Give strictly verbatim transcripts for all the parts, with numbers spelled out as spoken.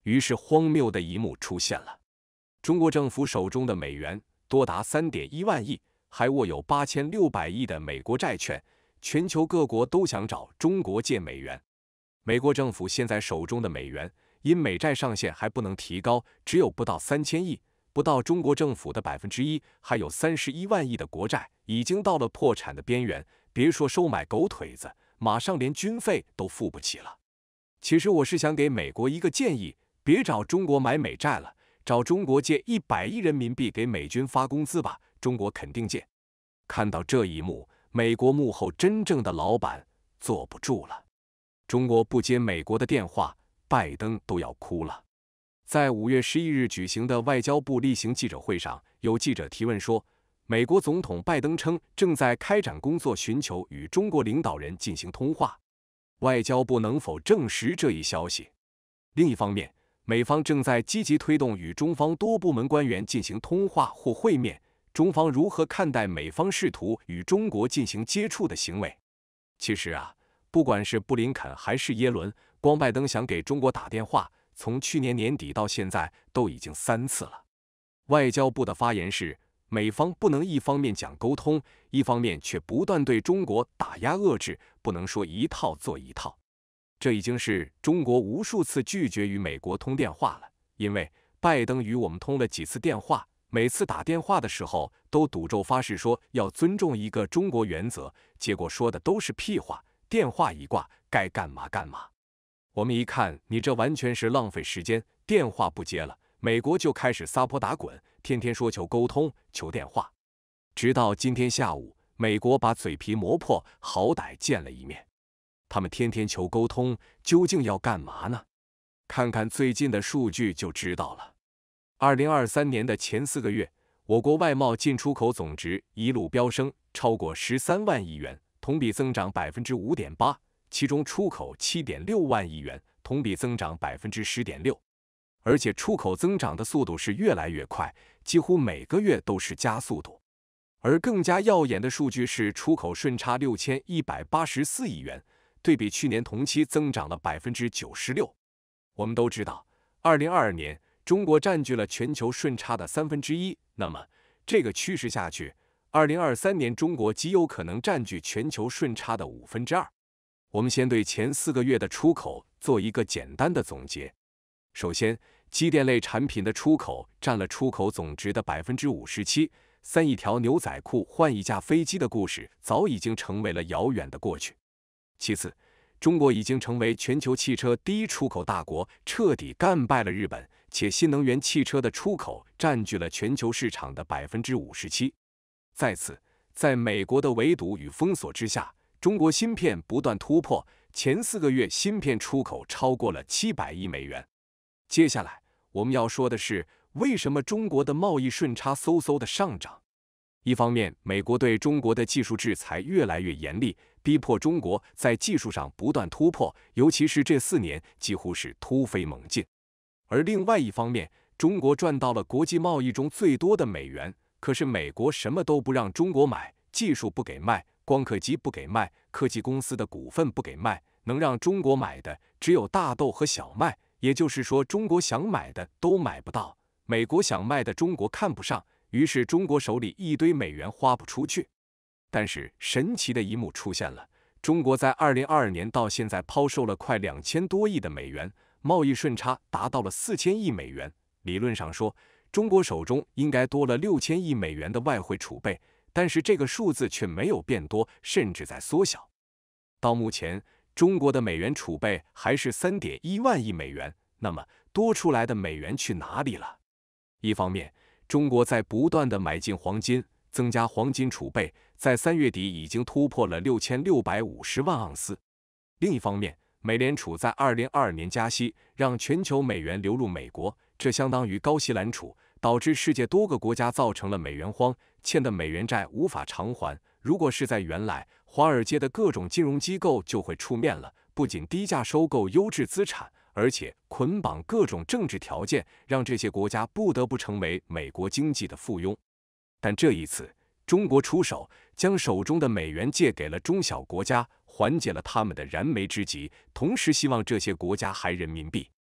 于是荒谬的一幕出现了：中国政府手中的美元多达 三点一万亿，还握有八千六百亿的美国债券，全球各国都想找中国借美元。美国政府现在手中的美元，因美债上限还不能提高，只有不到三千亿，不到中国政府的百分之一，还有三十一万亿的国债，已经到了破产的边缘。别说收买狗腿子，马上连军费都付不起了。其实我是想给美国一个建议，别找中国买美债了，找中国借一百亿人民币给美军发工资吧，中国肯定借。看到这一幕，美国幕后真正的老板坐不住了。中国不接美国的电话，拜登都要哭了。在五月十一日举行的外交部例行记者会上，有记者提问说，美国总统拜登称正在开展工作，寻求与中国领导人进行通话。外交部能否证实这一消息？另一方面，美方正在积极推动与中方多部门官员进行通话或会面，中方如何看待美方试图与中国进行接触的行为？其实啊，不管是布林肯还是耶伦，光拜登想给中国打电话，从去年年底到现在都已经三次了。外交部的发言是，美方不能一方面讲沟通，一方面却不断对中国打压遏制，不能说一套做一套。这已经是中国无数次拒绝与美国通电话了，因为拜登与我们通了几次电话，每次打电话的时候都赌咒发誓说要尊重一个中国原则，结果说的都是屁话，电话一挂，该干嘛干嘛。我们一看，你这完全是浪费时间，电话不接了，美国就开始撒泼打滚，天天说求沟通，求电话。直到今天下午，美国把嘴皮磨破，好歹见了一面。他们天天求沟通，究竟要干嘛呢？看看最近的数据就知道了。二零二三年的前四个月，我国外贸进出口总值一路飙升，超过十三万亿元，同比增长 百分之五点八， 其中出口 七点六万亿元，同比增长 百分之十点六。而且出口增长的速度是越来越快，几乎每个月都是加速度。而更加耀眼的数据是出口顺差六千一百八十四亿元，对比去年同期增长了 百分之九十六。我们都知道，二零二二年中国占据了全球顺差的三分之一，那么这个趋势下去，二零二三年中国极有可能占据全球顺差的五分之二。我们先对前四个月的出口做一个简单的总结。首先，机电类产品的出口占了出口总值的 百分之五十七， 三亿条牛仔裤换一架飞机的故事早已经成为了遥远的过去。其次，中国已经成为全球汽车第一出口大国，彻底干败了日本，且新能源汽车的出口占据了全球市场的 百分之五十七。再次，在美国的围堵与封锁之下，中国芯片不断突破，前四个月芯片出口超过了七百亿美元。接下来我们要说的是，为什么中国的贸易顺差嗖嗖的上涨？一方面，美国对中国的技术制裁越来越严厉，逼迫中国在技术上不断突破，尤其是这四年几乎是突飞猛进。而另外一方面，中国赚到了国际贸易中最多的美元，可是美国什么都不让中国买，技术不给卖，光刻机不给卖，科技公司的股份不给卖，能让中国买的只有大豆和小麦，也就是说中国想买的都买不到，美国想卖的中国看不上，于是中国手里一堆美元花不出去。但是神奇的一幕出现了，中国在二零二二年到现在抛售了快两千多亿的美元，贸易顺差达到了四千亿美元。理论上说，中国手中应该多了六千亿美元的外汇储备，但是这个数字却没有变多，甚至在缩小。到目前，中国的美元储备还是 三点一万亿美元，那么多出来的美元去哪里了？一方面，中国在不断的买进黄金，增加黄金储备，在三月底已经突破了六千六百五十万盎司。另一方面，美联储在二零二二年加息，让全球美元流入美国，这相当于高息揽储，导致世界多个国家造成了美元荒，欠的美元债无法偿还。如果是在原来，华尔街的各种金融机构就会出面了，不仅低价收购优质资产，而且捆绑各种政治条件，让这些国家不得不成为美国经济的附庸。但这一次，中国出手，将手中的美元借给了中小国家，缓解了他们的燃眉之急，同时希望这些国家还人民币。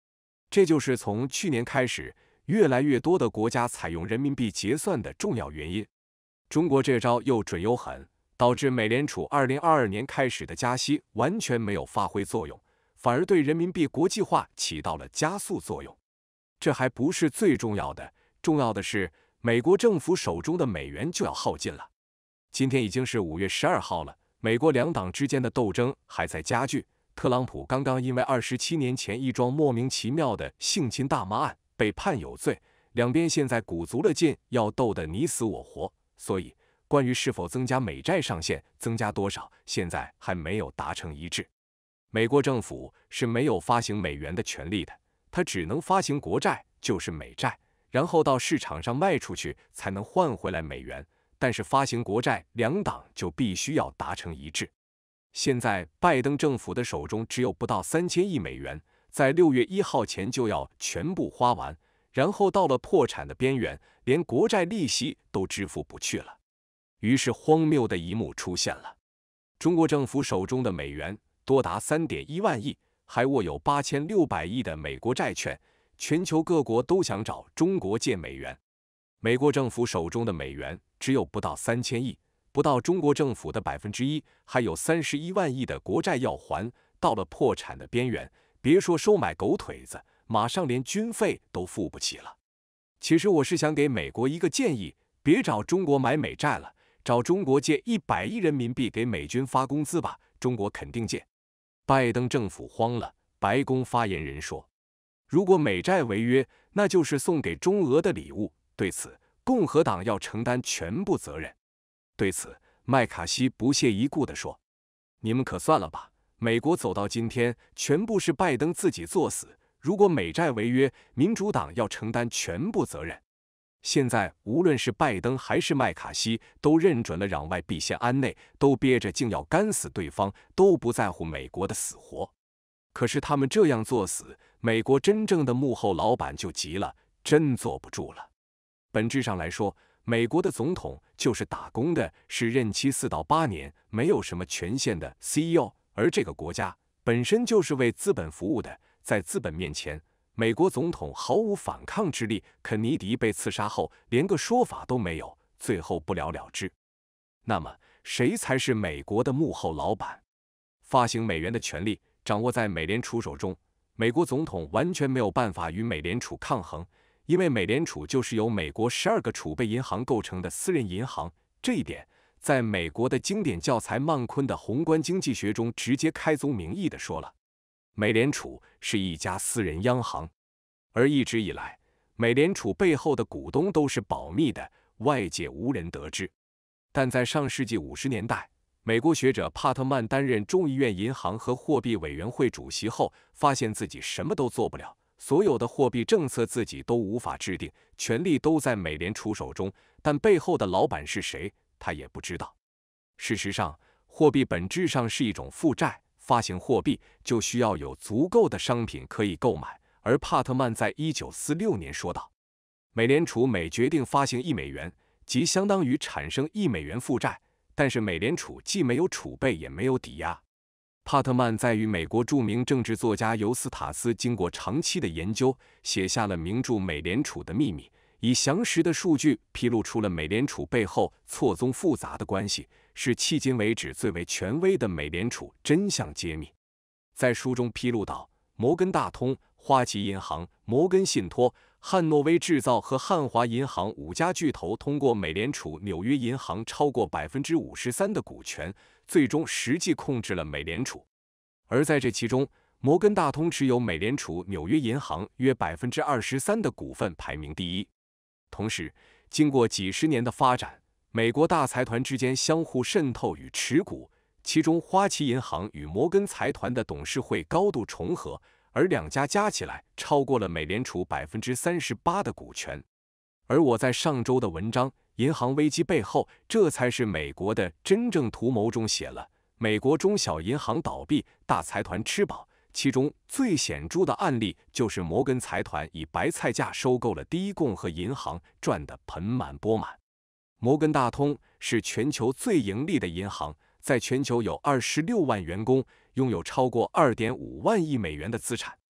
这就是从去年开始，越来越多的国家采用人民币结算的重要原因。中国这招又准又狠，导致美联储二零二二年开始的加息完全没有发挥作用，反而对人民币国际化起到了加速作用。这还不是最重要的，重要的是美国政府手中的美元就要耗尽了。今天已经是五月十二号了，美国两党之间的斗争还在加剧。特朗普刚刚因为二十七年前一桩莫名其妙的性侵大麻案被判有罪，两边现在鼓足了劲要斗得你死我活，所以关于是否增加美债上限，增加多少，现在还没有达成一致。美国政府是没有发行美元的权利的，它只能发行国债，就是美债，然后到市场上卖出去才能换回来美元。但是发行国债，两党就必须要达成一致。现在拜登政府的手中只有不到三千亿美元，在六月一号前就要全部花完，然后到了破产的边缘，连国债利息都支付不去了。于是荒谬的一幕出现了：中国政府手中的美元多达 三点一万亿，还握有八千六百亿的美国债券，全球各国都想找中国借美元。美国政府手中的美元只有不到三千亿，不到中国政府的百分之一，还有三十一万亿的国债要还，到了破产的边缘，别说收买狗腿子，马上连军费都付不起了。其实我是想给美国一个建议，别找中国买美债了，找中国借一百亿人民币给美军发工资吧，中国肯定借。拜登政府慌了，白宫发言人说，如果美债违约，那就是送给中俄的礼物，对此共和党要承担全部责任。对此，麦卡锡不屑一顾地说：“你们可算了吧，美国走到今天，全部是拜登自己作死。如果美债违约，民主党要承担全部责任。”现在，无论是拜登还是麦卡锡，都认准了攘外必先安内，都憋着竟要干死对方，都不在乎美国的死活。可是他们这样作死，美国真正的幕后老板就急了，真坐不住了。本质上来说，美国的总统就是打工的，是任期四到八年，没有什么权限的 C E O， 而这个国家本身就是为资本服务的，在资本面前，美国总统毫无反抗之力。肯尼迪被刺杀后，连个说法都没有，最后不了了之。那么，谁才是美国的幕后老板？发行美元的权利掌握在美联储手中，美国总统完全没有办法与美联储抗衡。因为美联储就是由美国十二个储备银行构成的私人银行，这一点在美国的经典教材曼昆的宏观经济学中直接开宗明义地说了，美联储是一家私人央行，而一直以来，美联储背后的股东都是保密的，外界无人得知。但在上世纪五十年代，美国学者帕特曼担任众议院银行和货币委员会主席后，发现自己什么都做不了。所有的货币政策自己都无法制定，权力都在美联储手中，但背后的老板是谁，他也不知道。事实上，货币本质上是一种负债，发行货币就需要有足够的商品可以购买。而帕特曼在一九四六年说道，美联储每决定发行一美元，即相当于产生一美元负债，但是美联储既没有储备也没有抵押。帕特曼在与美国著名政治作家尤斯塔斯经过长期的研究，写下了名著《美联储的秘密》，以详实的数据披露出了美联储背后错综复杂的关系，是迄今为止最为权威的美联储真相揭秘。在书中披露到，摩根大通、花旗银行、摩根信托、汉诺威制造和汉华银行五家巨头通过美联储纽约银行超过 百分之五十三 的股权，最终实际控制了美联储。而在这其中，摩根大通持有美联储纽约银行约 百分之二十三 的股份，排名第一。同时，经过几十年的发展，美国大财团之间相互渗透与持股，其中花旗银行与摩根财团的董事会高度重合，而两家加起来超过了美联储 百分之三十八 的股权。而我在上周的文章《银行危机背后，这才是美国的真正图谋》中写了，美国中小银行倒闭，大财团吃饱。其中最显著的案例就是摩根财团以白菜价收购了第一共和银行，赚得盆满钵满。摩根大通是全球最盈利的银行，在全球有二十六万员工，拥有超过 二点五万亿美元的资产。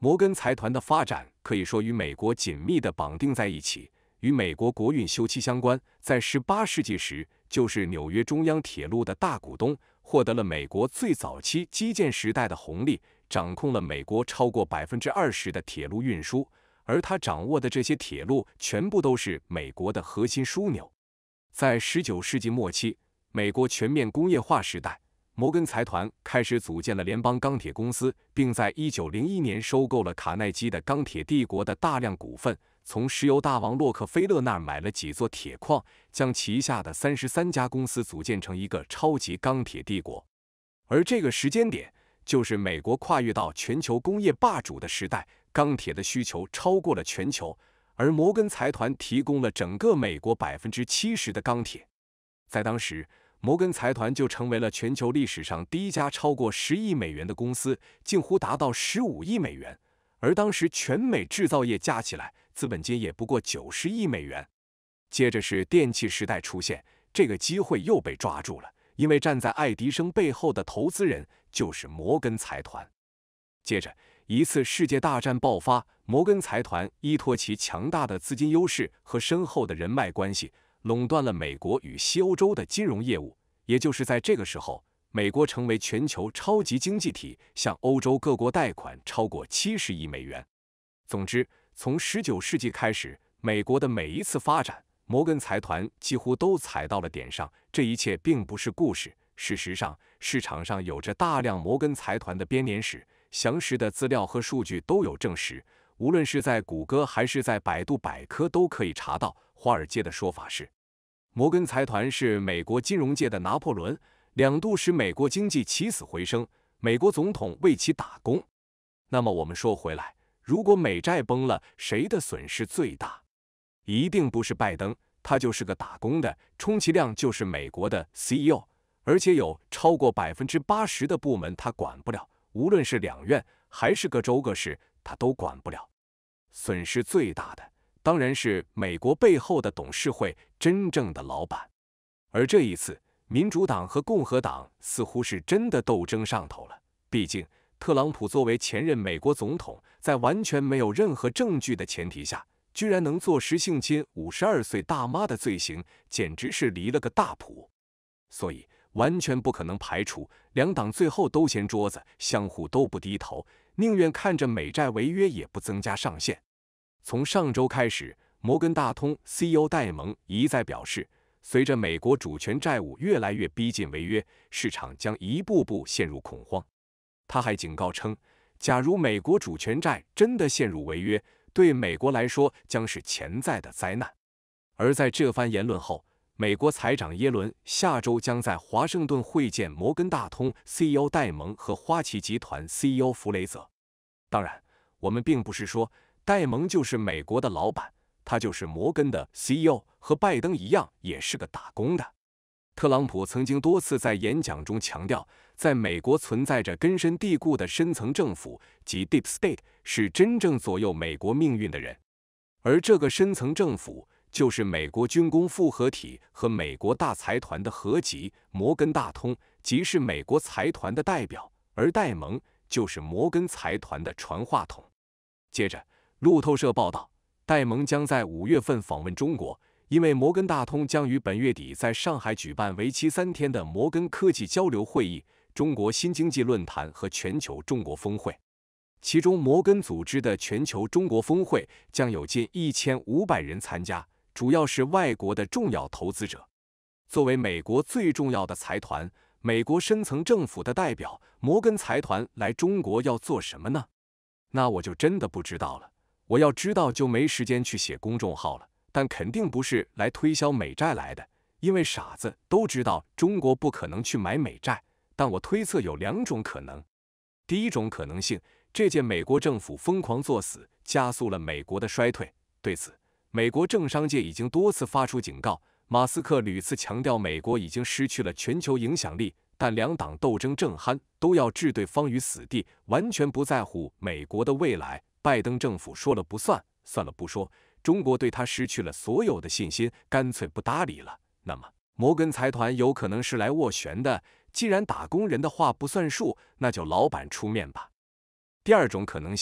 摩根财团的发展可以说与美国紧密地绑定在一起，与美国国运休戚相关。在十八世纪时，就是纽约中央铁路的大股东，获得了美国最早期基建时代的红利，掌控了美国超过百分之二十的铁路运输。而他掌握的这些铁路全部都是美国的核心枢纽。在十九世纪末期，美国全面工业化时代，摩根财团开始组建了联邦钢铁公司，并在一九零一年收购了卡耐基的钢铁帝国的大量股份，从石油大王洛克菲勒那儿买了几座铁矿，将旗下的三十三家公司组建成一个超级钢铁帝国。而这个时间点，就是美国跨越到全球工业霸主的时代，钢铁的需求超过了全球，而摩根财团提供了整个美国百分之七十的钢铁。在当时，摩根财团就成为了全球历史上第一家超过十亿美元的公司，近乎达到十五亿美元。而当时全美制造业加起来，资本金也不过九十亿美元。接着是电气时代出现，这个机会又被抓住了，因为站在爱迪生背后的投资人就是摩根财团。接着，一次世界大战爆发，摩根财团依托其强大的资金优势和深厚的人脉关系，垄断了美国与西欧洲的金融业务。也就是在这个时候，美国成为全球超级经济体，向欧洲各国贷款超过七十亿美元。总之，从十九世纪开始，美国的每一次发展，摩根财团几乎都踩到了点上。这一切并不是故事，事实上，市场上有着大量摩根财团的编年史，详实的资料和数据都有证实，无论是在谷歌还是在百度百科都可以查到。华尔街的说法是，摩根财团是美国金融界的拿破仑，两度使美国经济起死回生，美国总统为其打工。那么我们说回来，如果美债崩了，谁的损失最大？一定不是拜登，他就是个打工的，充其量就是美国的 C E O， 而且有超过百分之八十的部门他管不了，无论是两院还是个州个市，他都管不了。损失最大的当然是美国背后的董事会真正的老板。而这一次，民主党和共和党似乎是真的斗争上头了。毕竟，特朗普作为前任美国总统，在完全没有任何证据的前提下，居然能坐实性侵五十二岁大妈的罪行，简直是离了个大谱。所以，完全不可能排除两党最后都掀桌子，相互都不低头，宁愿看着美债违约也不增加上限。从上周开始，摩根大通 C E O 戴蒙一再表示，随着美国主权债务越来越逼近违约，市场将一步步陷入恐慌。他还警告称，假如美国主权债真的陷入违约，对美国来说将是潜在的灾难。而在这番言论后，美国财长耶伦下周将在华盛顿会见摩根大通 C E O 戴蒙和花旗集团 C E O 弗雷泽。当然，我们并不是说戴蒙就是美国的老板，他就是摩根的 C E O， 和拜登一样也是个打工的。特朗普曾经多次在演讲中强调，在美国存在着根深蒂固的深层政府，即 Deep State， 是真正左右美国命运的人。而这个深层政府就是美国军工复合体和美国大财团的合集，摩根大通即是美国财团的代表，而戴蒙就是摩根财团的传话筒。接着，路透社报道，戴蒙将在五月份访问中国，因为摩根大通将于本月底在上海举办为期三天的摩根科技交流会议、中国新经济论坛和全球中国峰会。其中，摩根组织的全球中国峰会将有近一千五百人参加，主要是外国的重要投资者。作为美国最重要的财团，美国深层政府的代表，摩根财团来中国要做什么呢？那我就真的不知道了。我要知道就没时间去写公众号了，但肯定不是来推销美债来的，因为傻子都知道中国不可能去买美债。但我推测有两种可能。第一种可能性，这届美国政府疯狂作死，加速了美国的衰退。对此，美国政商界已经多次发出警告，马斯克屡次强调美国已经失去了全球影响力，但两党斗争正酣，都要置对方于死地，完全不在乎美国的未来。拜登政府说了不算，算了不说，中国对他失去了所有的信心，干脆不搭理了。那么，摩根财团有可能是来斡旋的，既然打工人的话不算数，那就老板出面吧。第二种可能性，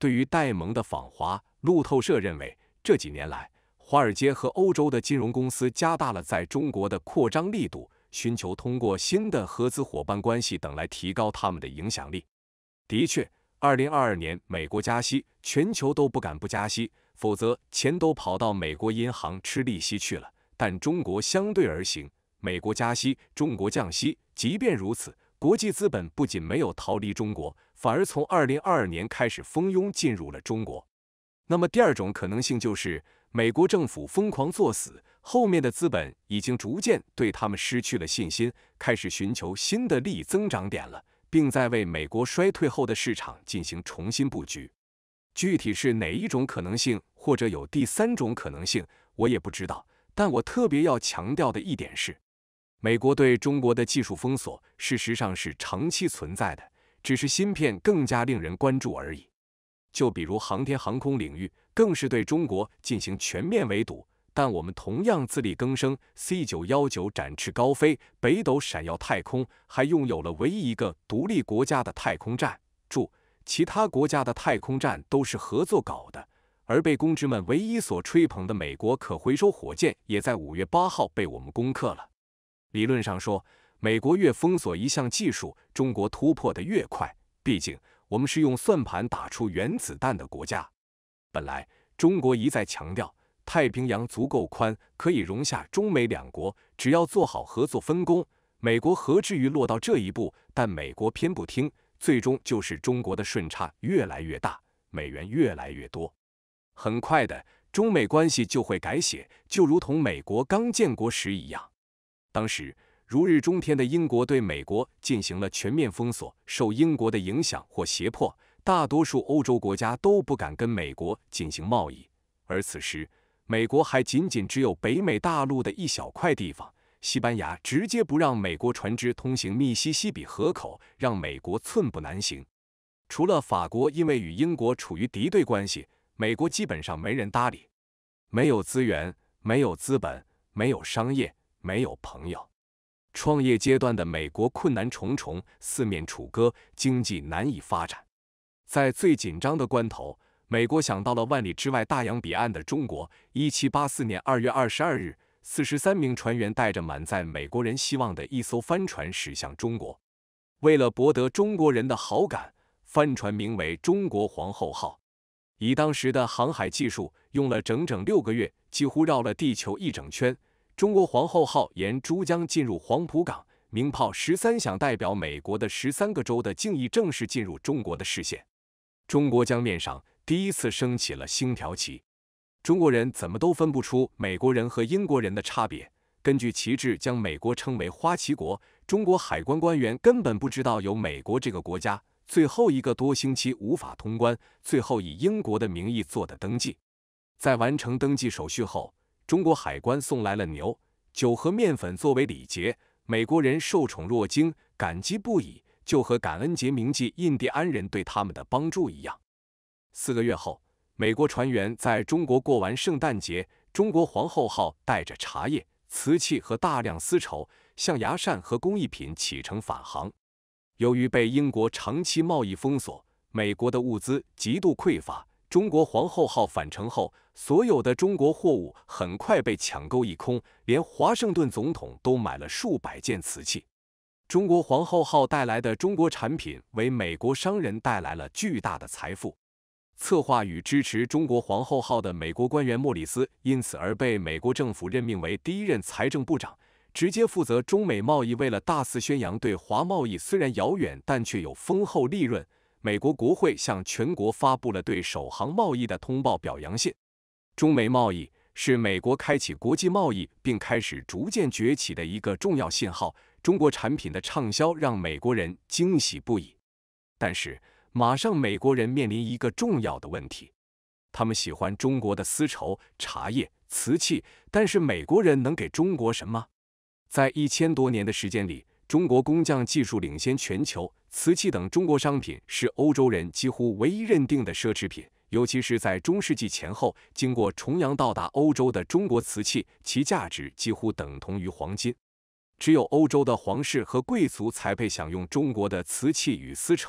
对于戴蒙的访华，路透社认为，这几年来，华尔街和欧洲的金融公司加大了在中国的扩张力度，寻求通过新的合资伙伴关系等来提高他们的影响力。的确，二零二二年美国加息，全球都不敢不加息，否则钱都跑到美国银行吃利息去了。但中国相对而行，美国加息，中国降息。即便如此，国际资本不仅没有逃离中国，反而从二零二二年开始蜂拥进入了中国。那么第二种可能性就是，美国政府疯狂作死，后面的资本已经逐渐对他们失去了信心，开始寻求新的利益增长点了，并在为美国衰退后的市场进行重新布局。具体是哪一种可能性，或者有第三种可能性，我也不知道。但我特别要强调的一点是，美国对中国的技术封锁事实上是长期存在的，只是芯片更加令人关注而已。就比如航天航空领域，更是对中国进行全面围堵，但我们同样自力更生 ，C 九一九 展翅高飞，北斗闪耀太空，还拥有了唯一一个独立国家的太空站。注：其他国家的太空站都是合作搞的。而被公知们唯一所吹捧的美国可回收火箭，也在五月八号被我们攻克了。理论上说，美国越封锁一项技术，中国突破得越快。毕竟，我们是用算盘打出原子弹的国家。本来，中国一再强调，太平洋足够宽，可以容下中美两国，只要做好合作分工，美国何至于落到这一步？但美国偏不听，最终就是中国的顺差越来越大，美元越来越多。很快的，中美关系就会改写，就如同美国刚建国时一样。当时如日中天的英国对美国进行了全面封锁，受英国的影响或胁迫，大多数欧洲国家都不敢跟美国进行贸易。而此时，美国还仅仅只有北美大陆的一小块地方，西班牙直接不让美国船只通行密西西比河口，让美国寸步难行。除了法国因为与英国处于敌对关系，美国基本上没人搭理，没有资源，没有资本，没有商业，没有朋友。创业阶段的美国困难重重，四面楚歌，经济难以发展。在最紧张的关头，美国想到了万里之外大洋彼岸的中国。一七八四年二月二十二日，四十三名船员带着满载美国人希望的一艘帆船驶向中国。为了博得中国人的好感，帆船名为中国皇后号。以当时的航海技术，用了整整六个月，几乎绕了地球一整圈。中国皇后号沿珠江进入黄埔港，鸣炮十三响，代表美国的十三个州的敬意正式进入中国的视线。中国江面上第一次升起了星条旗，中国人怎么都分不出美国人和英国人的差别。根据旗帜将美国称为花旗国，中国海关官员根本不知道有美国这个国家。最后一个多星期无法通关，最后以英国的名义做的登记。在完成登记手续后，中国海关送来了牛、酒和面粉作为礼节，美国人受宠若惊，感激不已，就和感恩节铭记印第安人对他们的帮助一样。四个月后，美国船员在中国过完圣诞节，中国皇后号带着茶叶、瓷器和大量丝绸、象牙扇和工艺品启程返航。由于被英国长期贸易封锁，美国的物资极度匮乏。中国皇后号返程后，所有的中国货物很快被抢购一空，连华盛顿总统都买了数百件瓷器。中国皇后号带来的中国产品为美国商人带来了巨大的财富。策划与支持中国皇后号的美国官员莫里斯因此而被美国政府任命为第一任财政部长，直接负责中美贸易。为了大肆宣扬对华贸易虽然遥远，但却有丰厚利润，美国国会向全国发布了对首航贸易的通报表扬信。中美贸易是美国开启国际贸易并开始逐渐崛起的一个重要信号，中国产品的畅销让美国人惊喜不已。但是，马上美国人面临一个重要的问题，他们喜欢中国的丝绸、茶叶、瓷器，但是美国人能给中国什么？在一千多年的时间里，中国工匠技术领先全球，瓷器等中国商品是欧洲人几乎唯一认定的奢侈品。尤其是在中世纪前后，经过重洋到达欧洲的中国瓷器，其价值几乎等同于黄金。只有欧洲的皇室和贵族才配享用中国的瓷器与丝绸。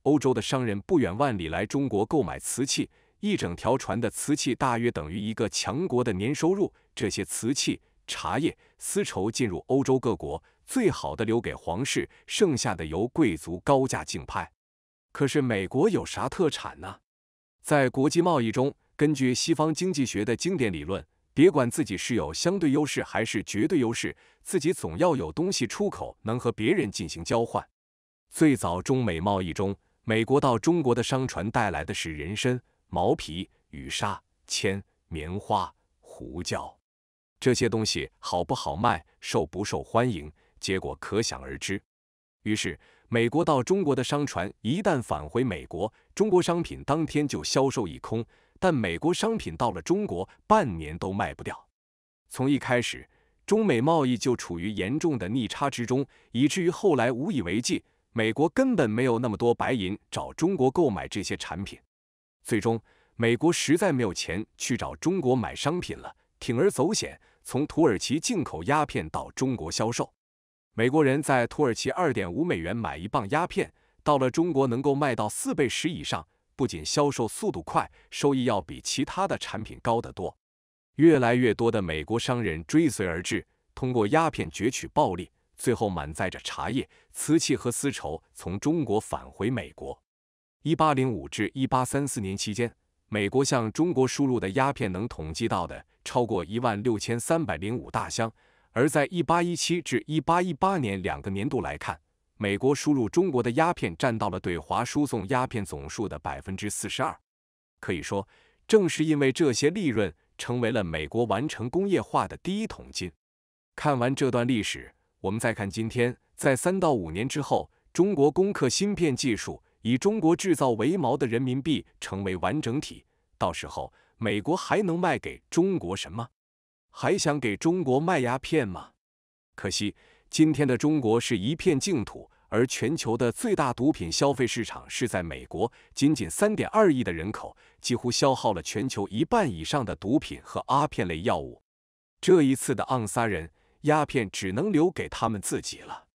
欧洲的商人不远万里来中国购买瓷器，一整条船的瓷器大约等于一个强国的年收入。这些瓷器、茶叶、丝绸进入欧洲各国，最好的留给皇室，剩下的由贵族高价竞拍。可是美国有啥特产呢？在国际贸易中，根据西方经济学的经典理论，别管自己是有相对优势还是绝对优势，自己总要有东西出口，能和别人进行交换。最早中美贸易中，美国到中国的商船带来的是人参、毛皮、羽纱、铅、棉花、胡椒，这些东西好不好卖，受不受欢迎，结果可想而知。于是，美国到中国的商船一旦返回美国，中国商品当天就销售一空，但美国商品到了中国，半年都卖不掉。从一开始，中美贸易就处于严重的逆差之中，以至于后来无以为继。美国根本没有那么多白银找中国购买这些产品，最终美国实在没有钱去找中国买商品了，铤而走险，从土耳其进口鸦片到中国销售。美国人在土耳其 二点五 美元买一磅鸦片，到了中国能够卖到四倍时以上，不仅销售速度快，收益要比其他的产品高得多。越来越多的美国商人追随而至，通过鸦片攫取暴利，最后满载着茶叶、瓷器和丝绸从中国返回美国。一八零五至一八三四年期间，美国向中国输入的鸦片能统计到的超过一万六千三百零五大箱，而在一八一七至一八一八年两个年度来看，美国输入中国的鸦片占到了对华输送鸦片总数的 百分之四十二。可以说，正是因为这些利润，成为了美国完成工业化的第一桶金。看完这段历史，我们再看今天，在三到五年之后，中国攻克芯片技术，以中国制造为锚的人民币成为完整体。到时候，美国还能卖给中国什么？还想给中国卖鸦片吗？可惜，今天的中国是一片净土，而全球的最大毒品消费市场是在美国，仅仅 三点二亿的人口，几乎消耗了全球一半以上的毒品和阿片类药物。这一次的盎撒人，鸦片只能留给他们自己了。